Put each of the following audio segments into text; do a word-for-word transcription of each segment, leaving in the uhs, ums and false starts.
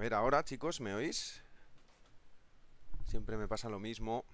ver, ahora, chicos, ¿me oís? Siempre me pasa lo mismo.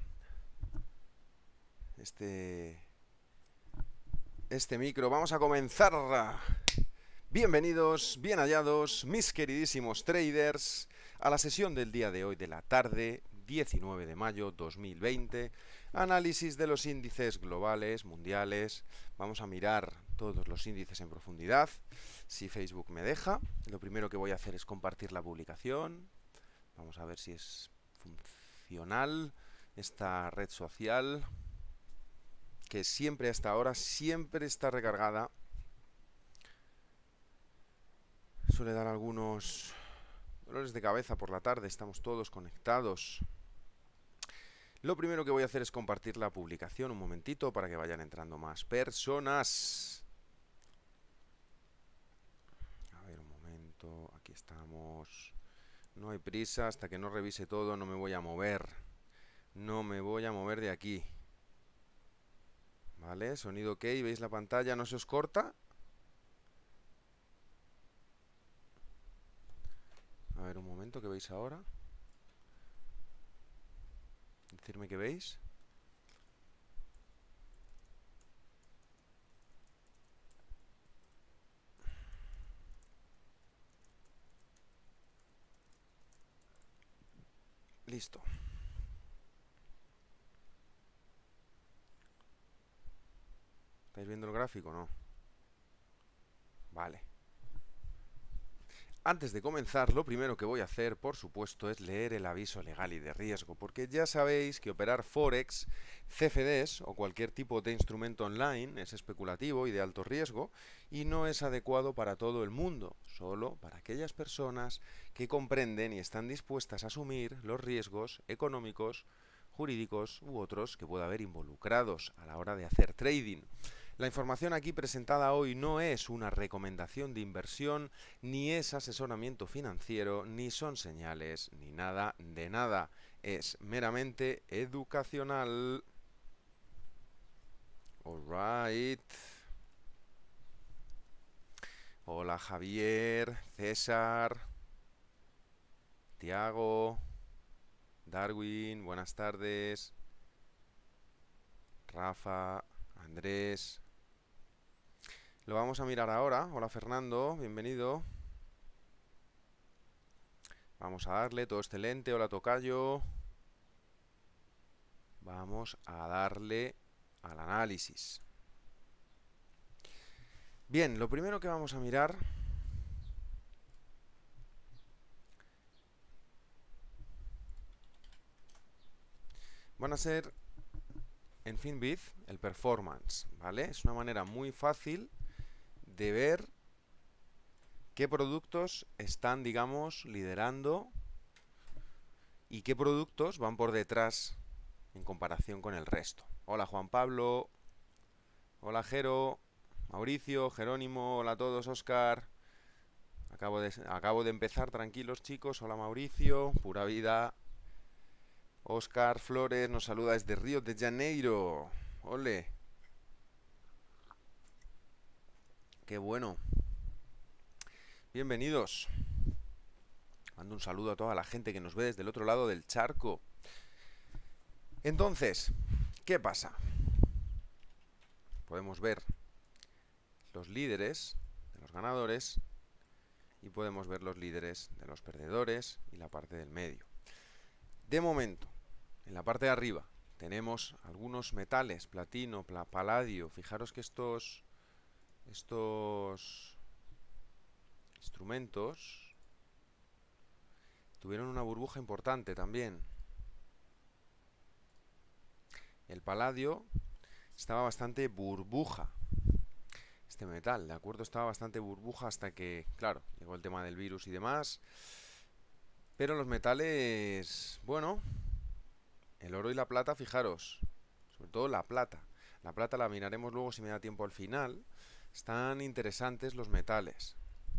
Este... Este micro. Vamos a comenzar. Bienvenidos, bien hallados, mis queridísimos traders, a la sesión del día de hoy de la tarde, diecinueve de mayo dos mil veinte. Análisis de los índices globales, mundiales. Vamos a mirar todos los índices en profundidad, si Facebook me deja. Lo primero que voy a hacer es compartir la publicación. Vamos a ver si es funcional esta red social, que siempre hasta ahora, siempre está recargada. Suele dar algunos dolores de cabeza por la tarde, estamos todos conectados. Lo primero que voy a hacer es compartir la publicación un momentito para que vayan entrando más personas. A ver, un momento, aquí estamos. No hay prisa, hasta que no revise todo no me voy a mover. No me voy a mover de aquí. Vale, sonido ok, ¿veis la pantalla? ¿No se os corta? A ver, un momento, ¿qué veis ahora? Decirme qué veis. Listo. ¿Estáis viendo el gráfico o no? Vale. Antes de comenzar, lo primero que voy a hacer, por supuesto, es leer el aviso legal y de riesgo, porque ya sabéis que operar Forex, C F Ds o cualquier tipo de instrumento online es especulativo y de alto riesgo y no es adecuado para todo el mundo, solo para aquellas personas que comprenden y están dispuestas a asumir los riesgos económicos, jurídicos u otros que pueda haber involucrados a la hora de hacer trading. La información aquí presentada hoy no es una recomendación de inversión, ni es asesoramiento financiero, ni son señales, ni nada de nada. Es meramente educacional. Alright. Hola Javier, César, Tiago, Darwin, buenas tardes. Rafa, Andrés. Lo vamos a mirar ahora. Hola Fernando, bienvenido. Vamos a darle, todo excelente. Hola Tocayo. Vamos a darle al análisis. Bien, lo primero que vamos a mirar van a ser en Finviz el performance, ¿vale? Es una manera muy fácil de ver qué productos están, digamos, liderando y qué productos van por detrás en comparación con el resto. Hola Juan Pablo, hola Jero, Mauricio, Jerónimo, hola a todos, Oscar. Acabo de, acabo de empezar, tranquilos chicos. Hola Mauricio, pura vida. Oscar Flores nos saluda desde Río de Janeiro. Ole. Qué bueno. Bienvenidos. Mando un saludo a toda la gente que nos ve desde el otro lado del charco. Entonces, ¿qué pasa? Podemos ver los líderes de los ganadores y podemos ver los líderes de los perdedores y la parte del medio. De momento, en la parte de arriba tenemos algunos metales, platino, paladio. Fijaros que estos, estos instrumentos tuvieron una burbuja importante también. El paladio estaba bastante burbuja. Este metal, ¿de acuerdo? Estaba bastante burbuja hasta que, claro, llegó el tema del virus y demás. Pero los metales, bueno, el oro y la plata, fijaros, sobre todo la plata. La plata la miraremos luego si me da tiempo al final. Están interesantes los metales.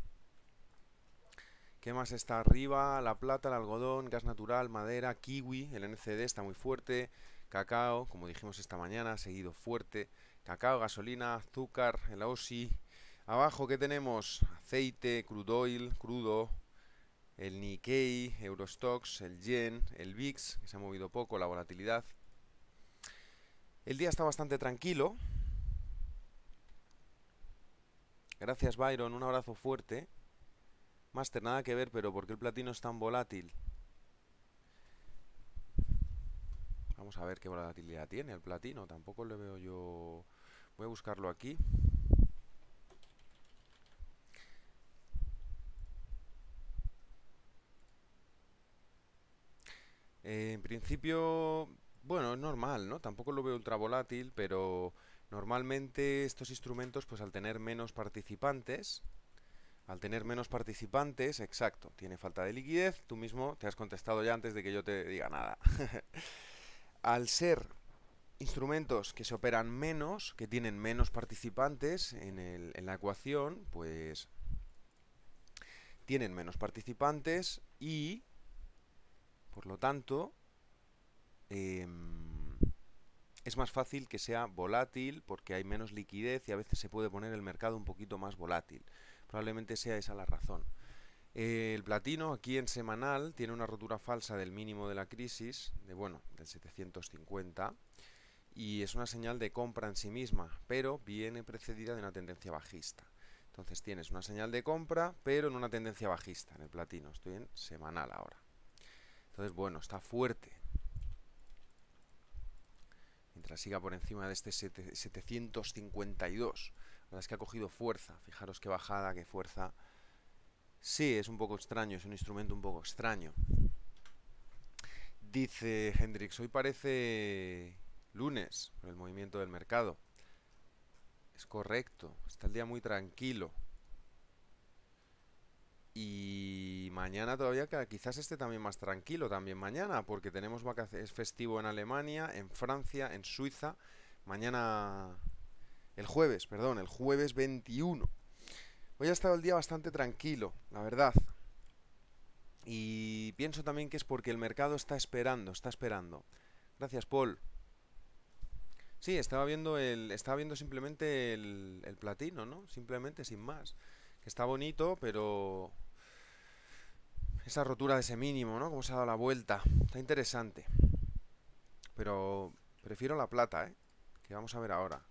¿Qué más está arriba? La plata, el algodón, gas natural, madera, kiwi, el N C D está muy fuerte. Cacao, como dijimos esta mañana, seguido fuerte. Cacao, gasolina, azúcar, el Aussie. Abajo, ¿qué tenemos? Aceite, crude oil, crudo. el Nikkei, Eurostoxx, el Yen, el V I X, que se ha movido poco, la volatilidad. El día está bastante tranquilo. Gracias, Byron, un abrazo fuerte. Master, nada que ver, pero ¿por qué el platino es tan volátil? Vamos a ver qué volatilidad tiene el platino. Tampoco le veo yo... Voy a buscarlo aquí. Eh, en principio, bueno, es normal, ¿no? Tampoco lo veo ultra volátil, pero normalmente estos instrumentos, pues al tener menos participantes, al tener menos participantes, exacto, tiene falta de liquidez. Tú mismo te has contestado ya antes de que yo te diga nada. Al ser instrumentos que se operan menos, que tienen menos participantes en, el, en la ecuación, pues tienen menos participantes y, por lo tanto, eh, es más fácil que sea volátil porque hay menos liquidez y a veces se puede poner el mercado un poquito más volátil. Probablemente sea esa la razón. Eh, el platino aquí en semanal tiene una rotura falsa del mínimo de la crisis, de bueno, del setecientos cincuenta, y es una señal de compra en sí misma, pero viene precedida de una tendencia bajista. Entonces tienes una señal de compra, pero en una tendencia bajista en el platino. Estoy en semanal ahora. Entonces, bueno, está fuerte. Mientras siga por encima de este setecientos cincuenta y dos. La verdad es que ha cogido fuerza. Fijaros qué bajada, qué fuerza. Sí, es un poco extraño, es un instrumento un poco extraño. Dice Hendrix, hoy parece lunes, por el movimiento del mercado. Es correcto, está el día muy tranquilo. Y mañana todavía quizás esté también más tranquilo, también mañana, porque tenemos vacaciones, es festivo en Alemania, en Francia, en Suiza. Mañana, el jueves, perdón, el jueves veintiuno. Hoy ha estado el día bastante tranquilo, la verdad. Y pienso también que es porque el mercado está esperando, está esperando. Gracias, Paul. Sí, estaba viendo el, estaba viendo simplemente el, el platino, ¿no? Simplemente, sin más. Que está bonito, pero esa rotura de ese mínimo, ¿no? Cómo se ha dado la vuelta. Está interesante. Pero prefiero la plata, ¿eh? Que vamos a ver ahora.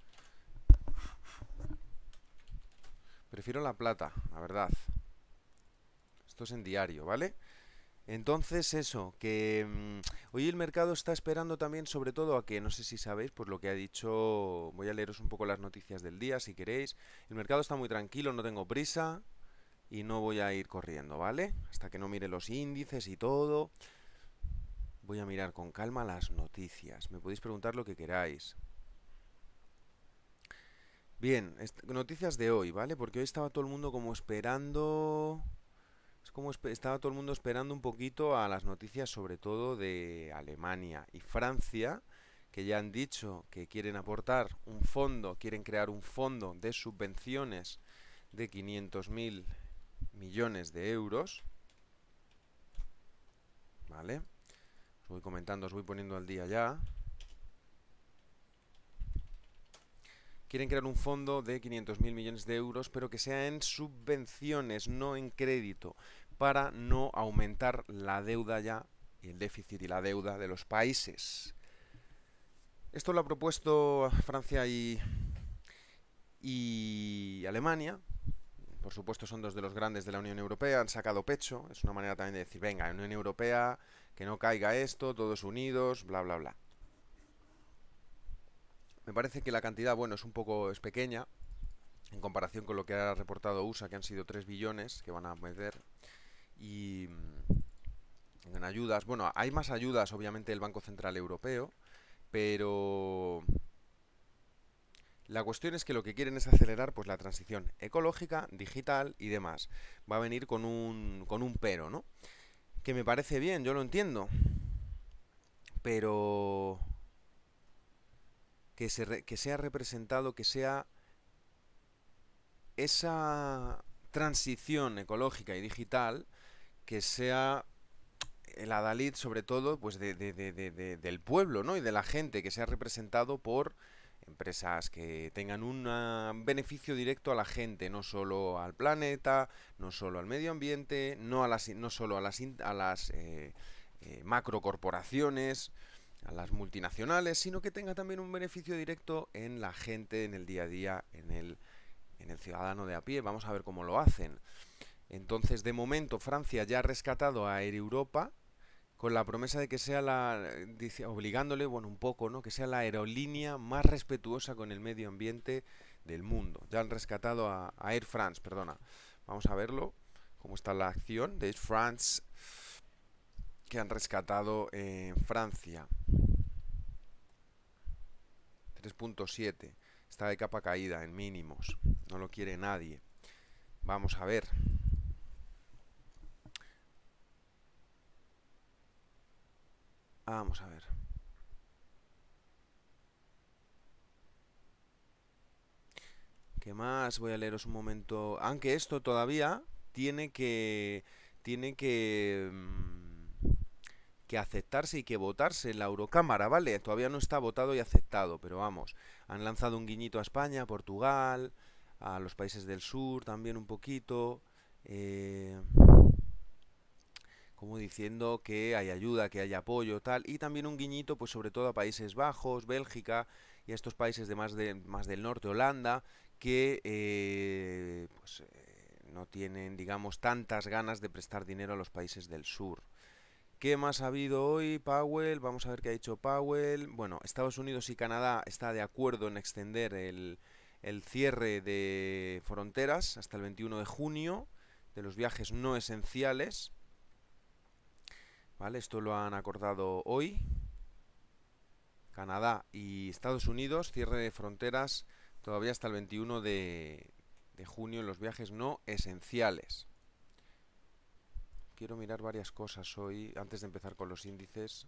Prefiero la plata, la verdad. Esto es en diario, ¿vale? Entonces eso, que mmm, hoy el mercado está esperando también sobre todo a que, no sé si sabéis, por lo que ha dicho, voy a leeros un poco las noticias del día si queréis. El mercado está muy tranquilo, no tengo prisa y no voy a ir corriendo, ¿vale? Hasta que no mire los índices y todo. Voy a mirar con calma las noticias. Me podéis preguntar lo que queráis. Bien, noticias de hoy, ¿vale? Porque hoy estaba todo el mundo como esperando... Es como estaba todo el mundo esperando un poquito a las noticias, sobre todo de Alemania y Francia, que ya han dicho que quieren aportar un fondo, quieren crear un fondo de subvenciones de quinientos mil millones de euros. ¿Vale? Os voy comentando, os voy poniendo al día ya. Quieren crear un fondo de quinientos mil millones de euros, pero que sea en subvenciones, no en crédito, para no aumentar la deuda ya, y el déficit y la deuda de los países. Esto lo ha propuesto Francia y, y Alemania. Por supuesto son dos de los grandes de la Unión Europea, han sacado pecho. Es una manera también de decir, venga, Unión Europea, que no caiga esto, todos unidos, bla, bla, bla. Me parece que la cantidad, bueno, es un poco es pequeña en comparación con lo que ha reportado U S A, que han sido tres billones que van a meter. Y en ayudas, bueno, hay más ayudas, obviamente, del Banco Central Europeo, pero la cuestión es que lo que quieren es acelerar pues la transición ecológica, digital y demás. Va a venir con un, con un pero, ¿no? Que me parece bien, yo lo entiendo, pero que, se re, que sea representado, que sea esa transición ecológica y digital, que sea el adalid sobre todo pues de, de, de, de, de, del pueblo, ¿no? Y de la gente, que sea representado por empresas que tengan un ah, beneficio directo a la gente, no solo al planeta, no solo al medio ambiente, no, a las, no solo a las, in- a las eh, eh, macrocorporaciones, a las multinacionales, sino que tenga también un beneficio directo en la gente, en el día a día, en el, en el ciudadano de a pie. Vamos a ver cómo lo hacen. Entonces, de momento, Francia ya ha rescatado a Air Europa con la promesa de que sea la, dice, obligándole, bueno, un poco, ¿no? Que sea la aerolínea más respetuosa con el medio ambiente del mundo. Ya han rescatado a, a Air France, perdona. Vamos a verlo, cómo está la acción de Air France que han rescatado en Francia. tres punto siete. Está de capa caída en mínimos. No lo quiere nadie. Vamos a ver. Vamos a ver. ¿Qué más? Voy a leeros un momento. Aunque esto todavía tiene que tiene que mm, que aceptarse y que votarse en la Eurocámara, ¿vale? Todavía no está votado y aceptado, pero vamos, han lanzado un guiñito a España, a Portugal, a los países del sur también un poquito, eh, como diciendo que hay ayuda, que hay apoyo, tal, y también un guiñito, pues sobre todo a Países Bajos, Bélgica y a estos países de más, de, más del norte, Holanda, que eh, pues, eh, no tienen, digamos, tantas ganas de prestar dinero a los países del sur. ¿Qué más ha habido hoy, Powell? Vamos a ver qué ha dicho Powell. Bueno, Estados Unidos y Canadá está de acuerdo en extender el, el cierre de fronteras hasta el veintiuno de junio de los viajes no esenciales. ¿Vale? Esto lo han acordado hoy. Canadá y Estados Unidos, cierre de fronteras todavía hasta el veintiuno de, de junio en los viajes no esenciales. Quiero mirar varias cosas hoy, antes de empezar con los índices.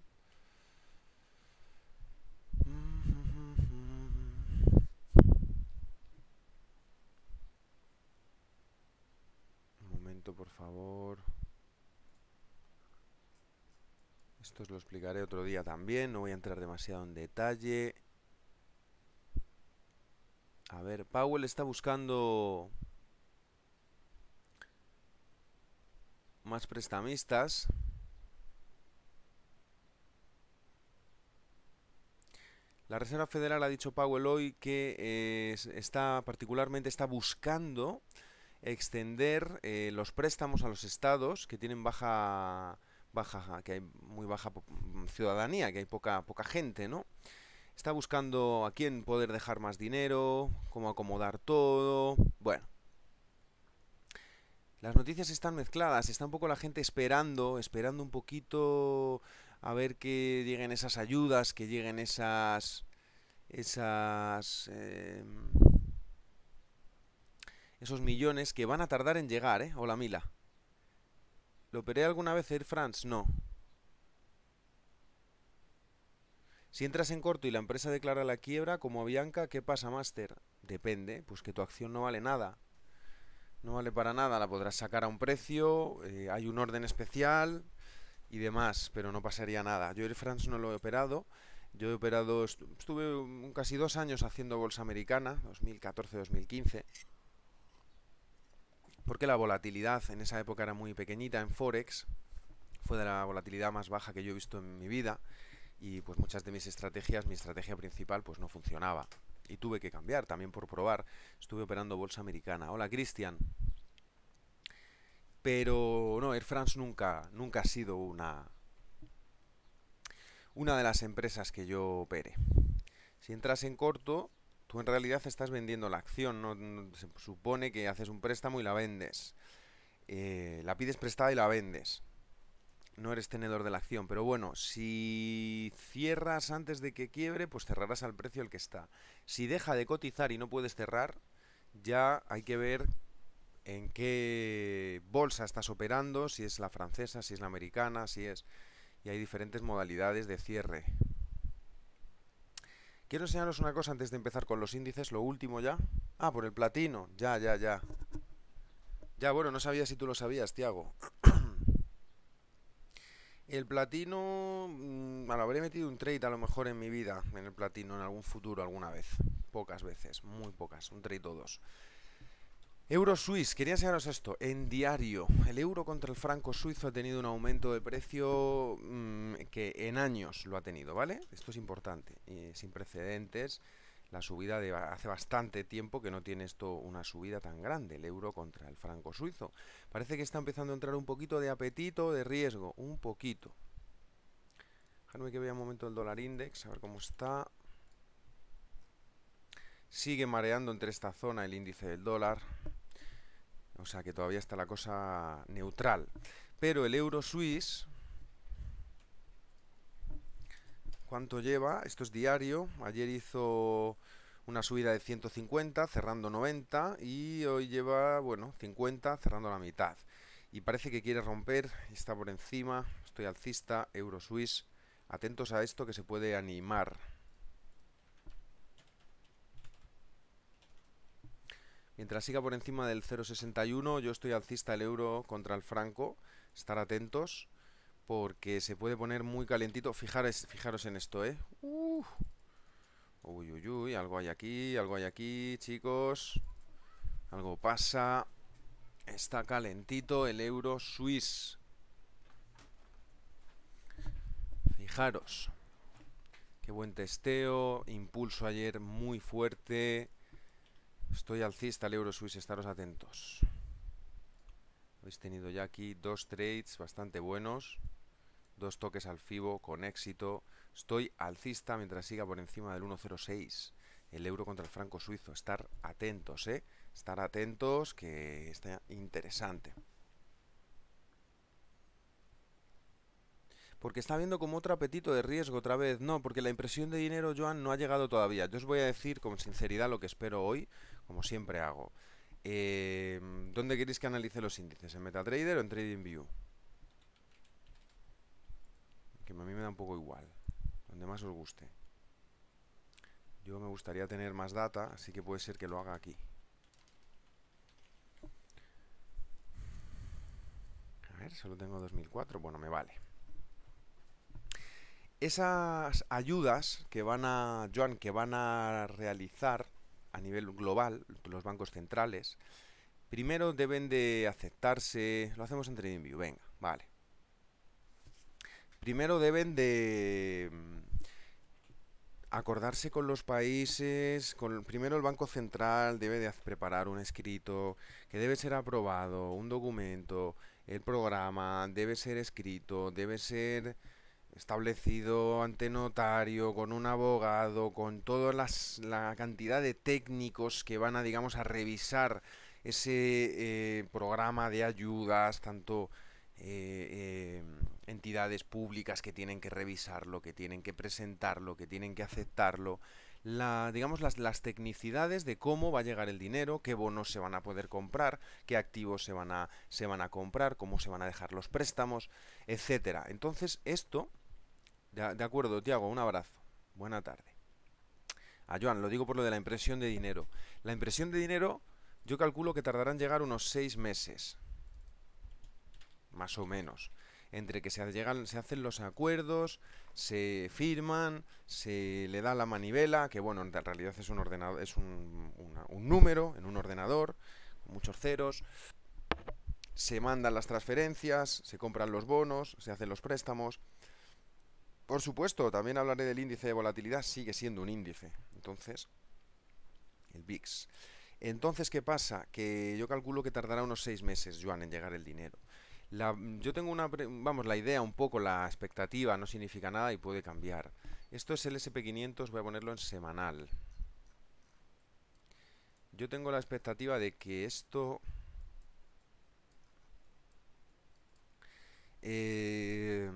Un momento, por favor. Esto os lo explicaré otro día también, no voy a entrar demasiado en detalle. A ver, Powell está buscando más prestamistas. La Reserva Federal ha dicho Powell hoy que eh, está particularmente está buscando extender eh, los préstamos a los estados que tienen baja baja que hay muy baja ciudadanía, que hay poca poca gente, ¿no? Está buscando a quién poder dejar más dinero, cómo acomodar todo. Bueno, las noticias están mezcladas, está un poco la gente esperando, esperando un poquito a ver que lleguen esas ayudas, que lleguen esas esas eh, esos millones que van a tardar en llegar, ¿eh? Hola, Mila. ¿Lo operé alguna vez Air France? No. Si entras en corto y la empresa declara la quiebra, como Avianca, ¿qué pasa, Máster? Depende, pues que tu acción no vale nada. No vale para nada, la podrás sacar a un precio, eh, hay un orden especial y demás, pero no pasaría nada. Yo Air France no lo he operado. Yo he operado, estuve un, casi dos años haciendo bolsa americana, dos mil catorce dos mil quince, porque la volatilidad en esa época era muy pequeñita en Forex, fue de la volatilidad más baja que yo he visto en mi vida, y pues muchas de mis estrategias, mi estrategia principal pues no funcionaba. Y tuve que cambiar, también por probar. Estuve operando bolsa americana. Hola, Cristian. Pero no, Air France nunca, nunca ha sido una, una de las empresas que yo opere. Si entras en corto, tú en realidad estás vendiendo la acción, ¿no? Se supone que haces un préstamo y la vendes. Eh, la pides prestada y la vendes. No eres tenedor de la acción, pero bueno, si cierras antes de que quiebre, pues cerrarás al precio al que está. Si deja de cotizar y no puedes cerrar, ya hay que ver en qué bolsa estás operando, si es la francesa, si es la americana, si es... Y hay diferentes modalidades de cierre. Quiero enseñaros una cosa antes de empezar con los índices, lo último ya. Ah, por el platino, ya, ya, ya. Ya, bueno, no sabía si tú lo sabías, Tiago. El platino, mmm, bueno, habré metido un trade a lo mejor en mi vida, en el platino, en algún futuro, alguna vez. Pocas veces, muy pocas, un trade o dos. Euro Swiss, quería enseñaros esto, en diario, el euro contra el franco suizo ha tenido un aumento de precio mmm, que en años lo ha tenido, ¿vale? Esto es importante, y sin precedentes, la subida de hace bastante tiempo que no tiene esto una subida tan grande, el euro contra el franco suizo. Parece que está empezando a entrar un poquito de apetito, de riesgo, un poquito. Déjame que vea un momento el dólar index, a ver cómo está. Sigue mareando entre esta zona el índice del dólar. O sea que todavía está la cosa neutral. Pero el euro suiz, ¿cuánto lleva? Esto es diario. Ayer hizo una subida de ciento cincuenta, cerrando noventa. Y hoy lleva, bueno, cincuenta, cerrando la mitad. Y parece que quiere romper. Está por encima. Estoy alcista. Euro suiz. Atentos a esto que se puede animar. Mientras siga por encima del cero coma sesenta y uno, yo estoy alcista el euro contra el franco. Estar atentos porque se puede poner muy calentito. Fijaros, fijaros en esto, ¿eh? Uh. Uy, uy, uy, algo hay aquí, algo hay aquí, chicos. Algo pasa. Está calentito el euro suiz. Fijaros. Qué buen testeo. Impulso ayer muy fuerte. Estoy alcista el euro suiz, estaros atentos. Habéis tenido ya aquí dos trades bastante buenos. Dos toques al FIBO con éxito. Estoy alcista mientras siga por encima del uno coma cero seis. El euro contra el franco suizo. Estar atentos, ¿eh? Estar atentos que está interesante. Porque está viendo como otro apetito de riesgo otra vez. No, porque la impresión de dinero, Joan, no ha llegado todavía. Yo os voy a decir con sinceridad lo que espero hoy, como siempre hago. Eh, ¿Dónde queréis que analice los índices? ¿En MetaTrader o en TradingView? Que a mí me da un poco igual. Donde más os guste. Yo me gustaría tener más data, así que puede ser que lo haga aquí. A ver, solo tengo dos mil cuatro. Bueno, me vale. Esas ayudas que van a, Joan, que van a realizar a nivel global los bancos centrales, primero deben de aceptarse. Lo hacemos en TradingView, venga, vale. Primero deben de acordarse con los países, con, primero el Banco Central debe de preparar un escrito que debe ser aprobado, un documento, el programa debe ser escrito, debe ser establecido ante notario, con un abogado, con toda las, la cantidad de técnicos que van a, digamos, a revisar ese eh, programa de ayudas, tanto eh, eh, entidades públicas que tienen que revisarlo, que tienen que presentarlo, que tienen que aceptarlo, la, digamos las, las tecnicidades de cómo va a llegar el dinero, qué bonos se van a poder comprar, qué activos se van a, se van a comprar, cómo se van a dejar los préstamos, etcétera. Entonces esto, de, de acuerdo, Tiago, un abrazo, buena tarde. A Joan, lo digo por lo de la impresión de dinero. La impresión de dinero yo calculo que tardará en llegar unos seis meses. Más o menos, entre que se, llegan, se hacen los acuerdos, se firman, se le da la manivela, que bueno, en realidad es un ordenador, es un, una, un número en un ordenador, con muchos ceros, se mandan las transferencias, se compran los bonos, se hacen los préstamos. Por supuesto, también hablaré del índice de volatilidad, sigue siendo un índice, entonces, el V I X. Entonces, ¿qué pasa? Que yo calculo que tardará unos seis meses, Joan, en llegar el dinero. La, yo tengo una, vamos, la idea un poco, la expectativa, no significa nada y puede cambiar. Esto es el ese and pe quinientos, voy a ponerlo en semanal. Yo tengo la expectativa de que esto eh,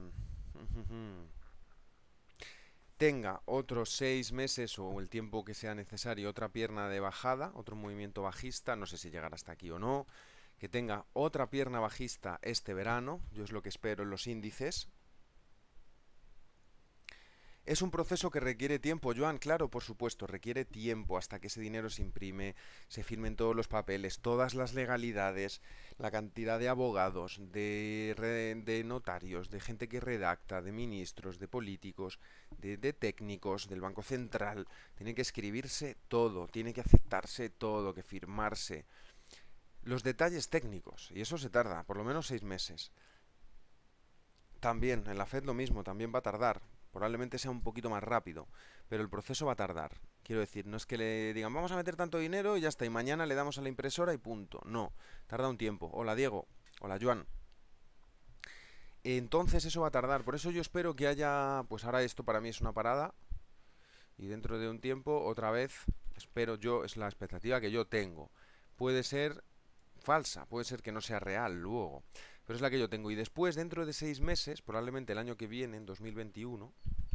tenga otros seis meses o el tiempo que sea necesario, otra pierna de bajada, otro movimiento bajista, no sé si llegará hasta aquí o no. Que tenga otra pierna bajista este verano, yo es lo que espero en los índices. Es un proceso que requiere tiempo, Joan, claro, por supuesto, requiere tiempo hasta que ese dinero se imprime, se firmen todos los papeles, todas las legalidades, la cantidad de abogados, de, re- de notarios, de gente que redacta, de ministros, de políticos, de, de técnicos, del Banco Central. Tiene que escribirse todo, tiene que aceptarse todo, que firmarse. Los detalles técnicos, y eso se tarda, por lo menos seis meses. También, en la Fed lo mismo, también va a tardar. Probablemente sea un poquito más rápido, pero el proceso va a tardar. Quiero decir, no es que le digan, vamos a meter tanto dinero y ya está, y mañana le damos a la impresora y punto. No, tarda un tiempo. Hola Diego, hola Joan. Entonces eso va a tardar, por eso yo espero que haya, pues ahora esto para mí es una parada, y dentro de un tiempo, otra vez, espero yo, es la expectativa que yo tengo. Puede ser falsa, puede ser que no sea real luego, pero es la que yo tengo. Y después, dentro de seis meses, probablemente el año que viene, en dos mil veintiuno,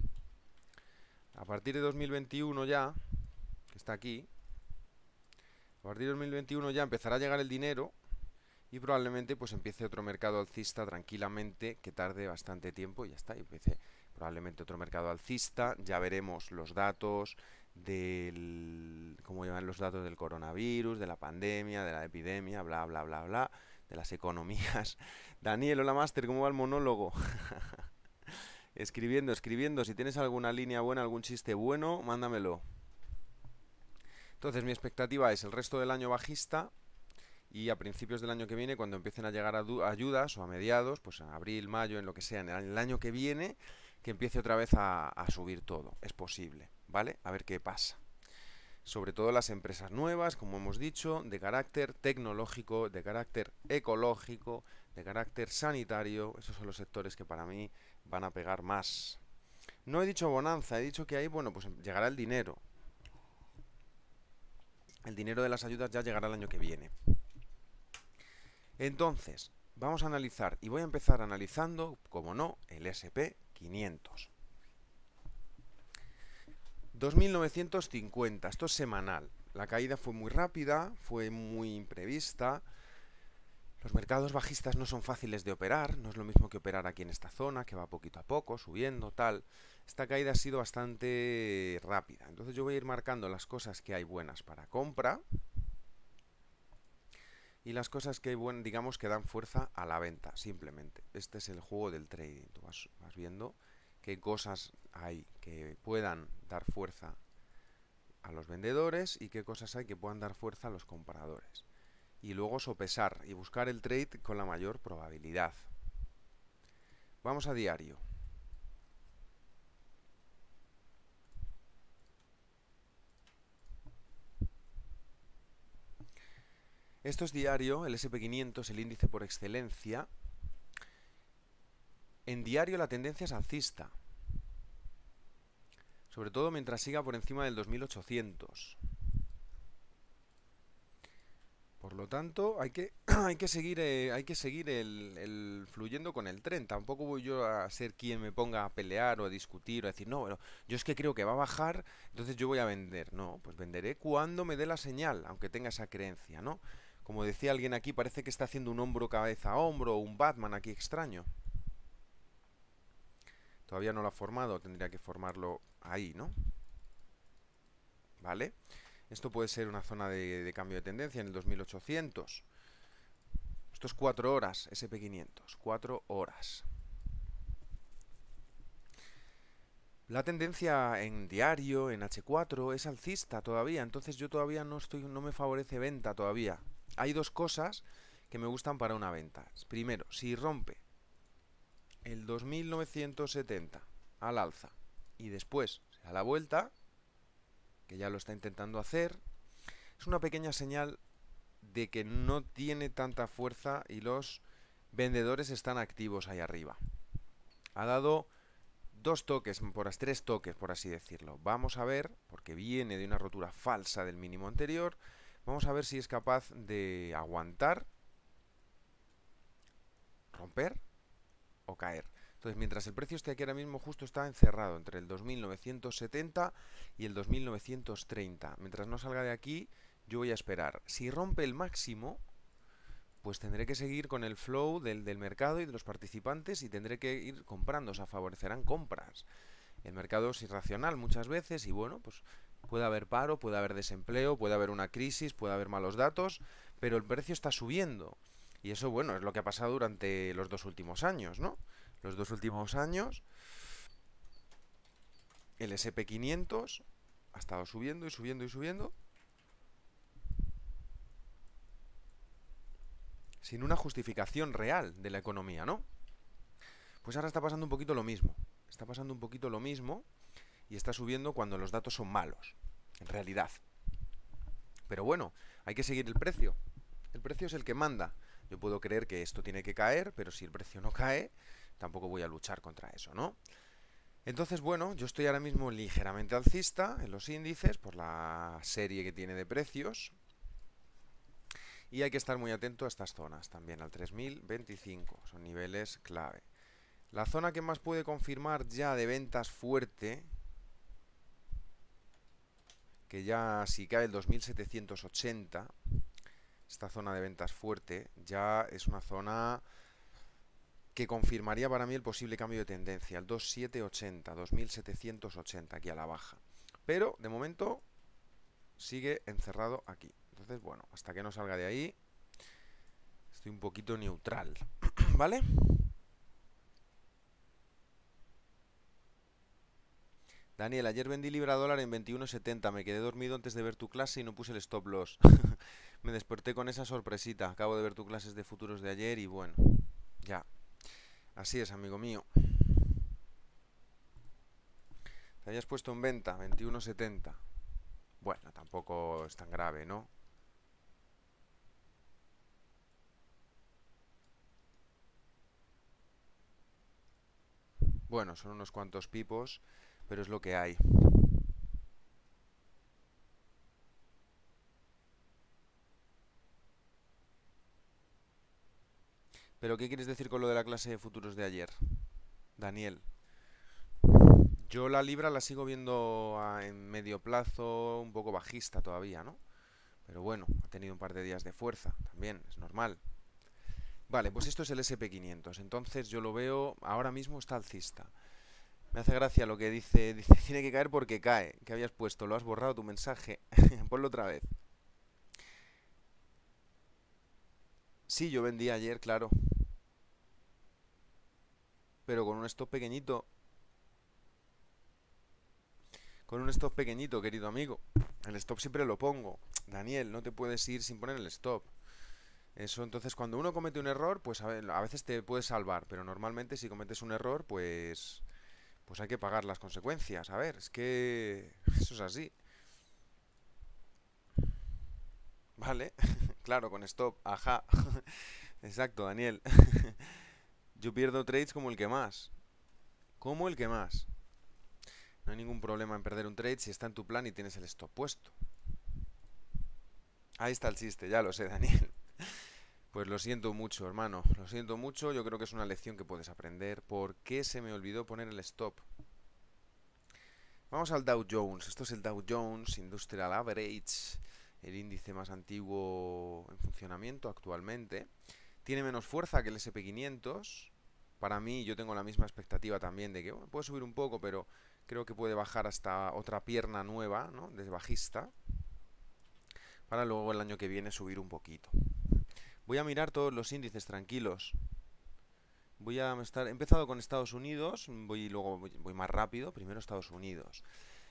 a partir de dos mil veintiuno ya, que está aquí, a partir de dos mil veintiuno ya empezará a llegar el dinero y probablemente pues empiece otro mercado alcista tranquilamente, que tarde bastante tiempo y ya está, y empiece probablemente otro mercado alcista. Ya veremos los datos del, cómo llevan los datos del coronavirus, de la pandemia, de la epidemia, bla, bla, bla, bla, de las economías. Daniel, hola Master, ¿cómo va el monólogo? Escribiendo, escribiendo, si tienes alguna línea buena, algún chiste bueno, mándamelo. Entonces mi expectativa es el resto del año bajista, y a principios del año que viene, cuando empiecen a llegar ayudas, o a mediados, pues en abril, mayo, en lo que sea, en el año que viene, que empiece otra vez a, a subir todo. Es posible, ¿vale? A ver qué pasa. Sobre todo las empresas nuevas, como hemos dicho, de carácter tecnológico, de carácter ecológico, de carácter sanitario. Esos son los sectores que para mí van a pegar más. No he dicho bonanza, he dicho que ahí, bueno, pues llegará el dinero. El dinero de las ayudas ya llegará el año que viene. Entonces, vamos a analizar, y voy a empezar analizando, como no, el ese and pe quinientos. dos mil novecientos cincuenta, esto es semanal. La caída fue muy rápida, fue muy imprevista. Los mercados bajistas no son fáciles de operar, no es lo mismo que operar aquí en esta zona, que va poquito a poco, subiendo, tal. Esta caída ha sido bastante rápida. Entonces yo voy a ir marcando las cosas que hay buenas para compra y las cosas que hay, buen, digamos, que dan fuerza a la venta, simplemente. Este es el juego del trading. Tú vas, vas viendo qué cosas hay que puedan dar fuerza a los vendedores y qué cosas hay que puedan dar fuerza a los compradores. Y luego sopesar y buscar el trade con la mayor probabilidad. Vamos a diario. Esto es diario, el ese and pe quinientos, el índice por excelencia. En diario la tendencia es alcista, sobre todo mientras siga por encima del dos mil ochocientos. Por lo tanto, hay que, hay que seguir, eh, hay que seguir el, el fluyendo con el tren. Tampoco voy yo a ser quien me ponga a pelear o a discutir o a decir, no, bueno, yo es que creo que va a bajar, entonces yo voy a vender. No, pues venderé cuando me dé la señal, aunque tenga esa creencia, ¿no? Como decía alguien aquí, parece que está haciendo un hombro cabeza a hombro o un Batman aquí extraño. Todavía no lo ha formado, tendría que formarlo ahí, ¿no? ¿Vale? Esto puede ser una zona de, de cambio de tendencia en el dos mil ochocientos. Esto es cuatro horas, ese and pe quinientos, cuatro horas. La tendencia en diario, en hache cuatro, es alcista todavía, entonces yo todavía no estoy, no me favorece venta todavía. Hay dos cosas que me gustan para una venta. Primero, si rompe el dos mil novecientos setenta al alza y después se da la vuelta, que ya lo está intentando hacer, es una pequeña señal de que no tiene tanta fuerza y los vendedores están activos ahí arriba. Ha dado dos toques, por las tres toques, por así decirlo. Vamos a ver, porque viene de una rotura falsa del mínimo anterior, vamos a ver si es capaz de aguantar, romper o caer. Entonces, mientras el precio esté aquí ahora mismo, justo está encerrado entre el dos mil novecientos setenta y el dos mil novecientos treinta. Mientras no salga de aquí, yo voy a esperar. Si rompe el máximo, pues tendré que seguir con el flow del, del mercado y de los participantes y tendré que ir comprando, o sea, favorecerán compras. El mercado es irracional muchas veces y bueno, pues puede haber paro, puede haber desempleo, puede haber una crisis, puede haber malos datos, pero el precio está subiendo. Y eso, bueno, es lo que ha pasado durante los dos últimos años, ¿no? Los dos últimos años, el ese and pe quinientos ha estado subiendo y subiendo y subiendo sin una justificación real de la economía, ¿no? Pues ahora está pasando un poquito lo mismo. Está pasando un poquito lo mismo y está subiendo cuando los datos son malos, en realidad. Pero bueno, hay que seguir el precio. El precio es el que manda. Yo puedo creer que esto tiene que caer, pero si el precio no cae, tampoco voy a luchar contra eso, ¿no? Entonces, bueno, yo estoy ahora mismo ligeramente alcista en los índices por la serie que tiene de precios. Y hay que estar muy atento a estas zonas también, al tres mil veinticinco. Son niveles clave. La zona que más puede confirmar ya de ventas fuerte, que ya si cae el dos mil setecientos ochenta, esta zona de ventas fuerte, ya es una zona que confirmaría para mí el posible cambio de tendencia, el dos mil setecientos ochenta, dos mil setecientos ochenta, aquí a la baja. Pero, de momento, sigue encerrado aquí. Entonces, bueno, hasta que no salga de ahí, estoy un poquito neutral, ¿vale? Daniel, ayer vendí libra dólar en veintiuno setenta, me quedé dormido antes de ver tu clase y no puse el stop loss. Me desperté con esa sorpresita, acabo de ver tus clases de futuros de ayer y bueno, ya. Así es, amigo mío. Te habías puesto en venta, veintiuno setenta. Bueno, tampoco es tan grave, ¿no? Bueno, son unos cuantos pipos, pero es lo que hay. ¿Pero qué quieres decir con lo de la clase de futuros de ayer, Daniel? Yo la libra la sigo viendo a- en medio plazo un poco bajista todavía, ¿no? Pero bueno, ha tenido un par de días de fuerza, también, es normal. Vale, pues esto es el ese and pe quinientos, entonces yo lo veo, ahora mismo está alcista. Me hace gracia lo que dice, dice, tiene que caer porque cae. ¿Qué habías puesto? ¿Lo has borrado tu mensaje? Ponlo otra vez. Sí, yo vendí ayer, claro, pero con un stop pequeñito. Con un stop pequeñito, querido amigo. El stop siempre lo pongo. Daniel, no te puedes ir sin poner el stop. Eso, entonces, cuando uno comete un error, pues a, ver, a veces te puedes salvar, pero normalmente si cometes un error, pues, pues hay que pagar las consecuencias. A ver, es que eso es así. Vale, claro, con stop, ajá. Exacto, Daniel. Yo pierdo trades como el que más. Como el que más. No hay ningún problema en perder un trade si está en tu plan y tienes el stop puesto. Ahí está el chiste, ya lo sé, Daniel. Pues lo siento mucho, hermano. Lo siento mucho. Yo creo que es una lección que puedes aprender. ¿Por qué se me olvidó poner el stop? Vamos al Dow Jones. Esto es el Dow Jones Industrial Average, el índice más antiguo en funcionamiento actualmente. Tiene menos fuerza que el ese and pe quinientos. Para mí, yo tengo la misma expectativa también de que bueno, puede subir un poco, pero creo que puede bajar hasta otra pierna nueva, ¿no? De bajista, para luego el año que viene subir un poquito. Voy a mirar todos los índices tranquilos. Voy a estar, he empezado con Estados Unidos, voy luego voy, voy más rápido, primero Estados Unidos.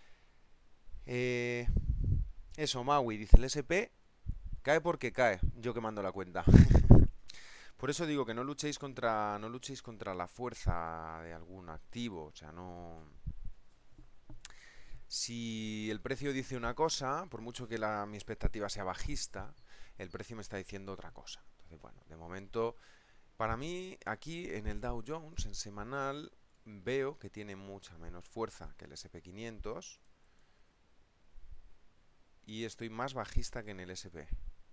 Eh, eso, Maui, dice el ese and pe cae porque cae, yo que mando la cuenta. Por eso digo que no luchéis contra, no luchéis contra la fuerza de algún activo, o sea, no. Si el precio dice una cosa, por mucho que la, mi expectativa sea bajista, el precio me está diciendo otra cosa. Entonces, bueno, de momento, para mí, aquí en el Dow Jones, en semanal, veo que tiene mucha menos fuerza que el ese and pe quinientos y estoy más bajista que en el ese and pe.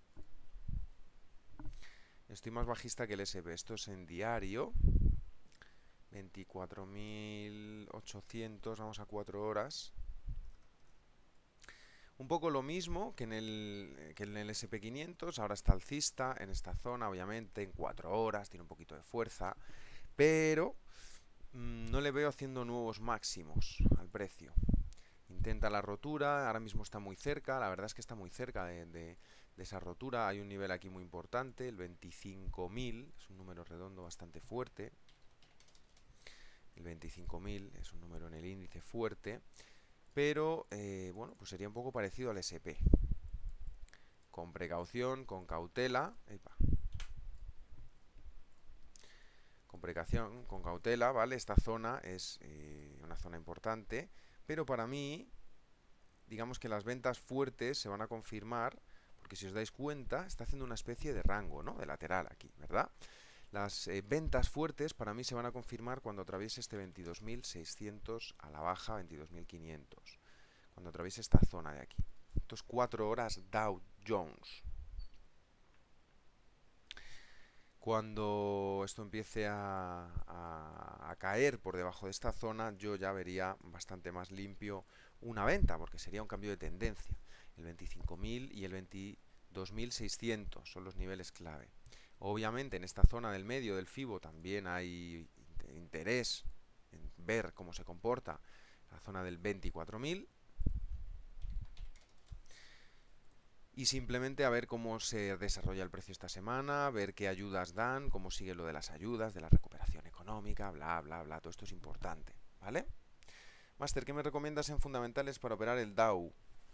Estoy más bajista que el ese and pe. Esto es en diario. veinticuatro mil ochocientos, vamos a cuatro horas. Un poco lo mismo que en el, que en el ese and pe quinientos, ahora está alcista en esta zona, obviamente, en cuatro horas, tiene un poquito de fuerza, pero mmm, no le veo haciendo nuevos máximos al precio. Intenta la rotura, ahora mismo está muy cerca, la verdad es que está muy cerca de, de, de esa rotura. Hay un nivel aquí muy importante, el veinticinco mil, es un número redondo bastante fuerte. El veinticinco mil es un número en el índice fuerte, pero eh, bueno, pues sería un poco parecido al ese pe. Con precaución, con cautela. Epa. Con precaución, con cautela, ¿vale? Esta zona es eh, una zona importante, pero para mí, digamos que las ventas fuertes se van a confirmar, porque si os dais cuenta, está haciendo una especie de rango, ¿no? De lateral aquí, ¿verdad? Las eh, ventas fuertes para mí se van a confirmar cuando atraviese este veintidós mil seiscientos a la baja, veintidós mil quinientos. Cuando atraviese esta zona de aquí. Esto es cuatro horas Dow Jones. Cuando esto empiece a, a, a caer por debajo de esta zona, yo ya vería bastante más limpio una venta, porque sería un cambio de tendencia. El veinticinco mil y el veintidós mil seiscientos son los niveles clave. Obviamente en esta zona del medio del FIBO también hay interés en ver cómo se comporta la zona del veinticuatro mil. Y simplemente a ver cómo se desarrolla el precio esta semana, ver qué ayudas dan, cómo sigue lo de las ayudas, de la recuperación económica, bla, bla, bla. Todo esto es importante, ¿vale? Máster, ¿qué me recomiendas en fundamentales para operar el Dow?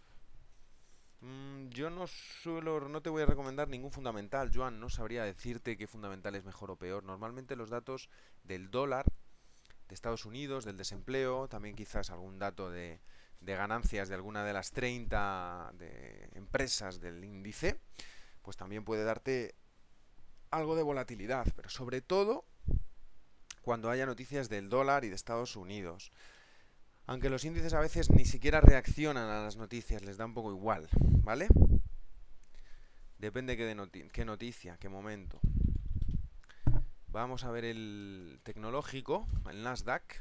Mm, yo no suelo, no te voy a recomendar ningún fundamental, Joan. No sabría decirte qué fundamental es mejor o peor. Normalmente los datos del dólar, de Estados Unidos, del desempleo, también quizás algún dato de... de ganancias de alguna de las treinta de empresas del índice, pues también puede darte algo de volatilidad, pero sobre todo cuando haya noticias del dólar y de Estados Unidos. Aunque los índices a veces ni siquiera reaccionan a las noticias, les da un poco igual, ¿vale? Depende qué, de noti qué noticia, qué momento. Vamos a ver el tecnológico, el Nasdaq.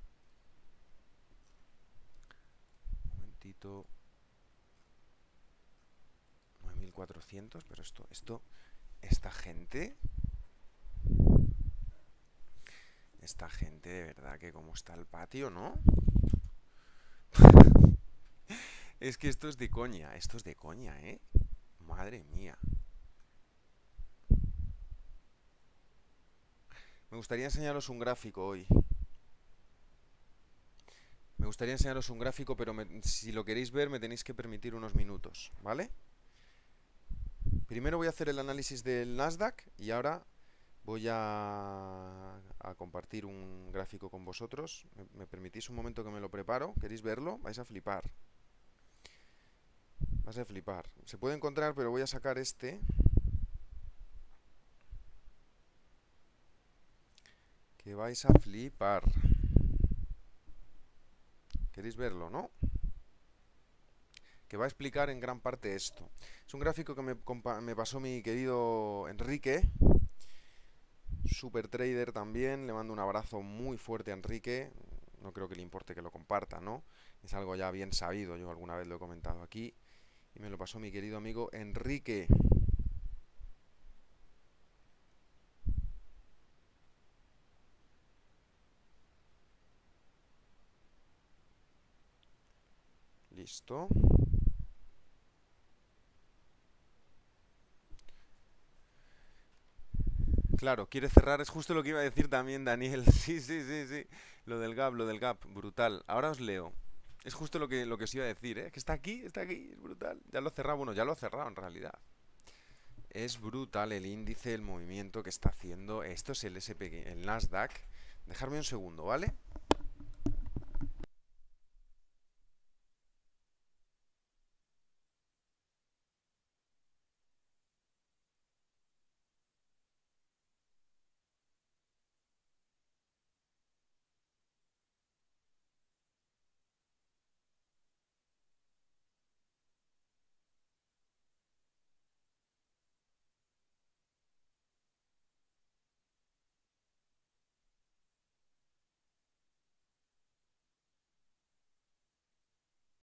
nueve mil cuatrocientos, pero esto, esto, esta gente, esta gente de verdad que como está el patio, ¿no? Es que esto es de coña, esto es de coña, ¿eh? Madre mía. Me gustaría enseñaros un gráfico hoy. Me gustaría enseñaros un gráfico, pero me, si lo queréis ver me tenéis que permitir unos minutos, ¿vale? Primero voy a hacer el análisis del Nasdaq y ahora voy a, a compartir un gráfico con vosotros. ¿Me, me permitís un momento que me lo preparo? ¿Queréis verlo? Vais a flipar. Vais a flipar. Se puede encontrar, pero voy a sacar este. Que vais a flipar. ¿Queréis verlo, no? Que va a explicar en gran parte esto. Es un gráfico que me, me pasó mi querido Enrique, super trader también. Le mando un abrazo muy fuerte a Enrique. No creo que le importe que lo comparta, ¿no? Es algo ya bien sabido, yo alguna vez lo he comentado aquí. Y me lo pasó mi querido amigo Enrique. Listo. Claro, quiere cerrar, es justo lo que iba a decir también Daniel. Sí, sí, sí, sí. Lo del gap, lo del gap, brutal. Ahora os leo. Es justo lo que, lo que os iba a decir, ¿eh? Que está aquí, está aquí, es brutal. Ya lo he cerrado, bueno, ya lo he cerrado en realidad. Es brutal el índice, el movimiento que está haciendo. Esto es el ese pe, el Nasdaq. Dejarme un segundo, ¿vale?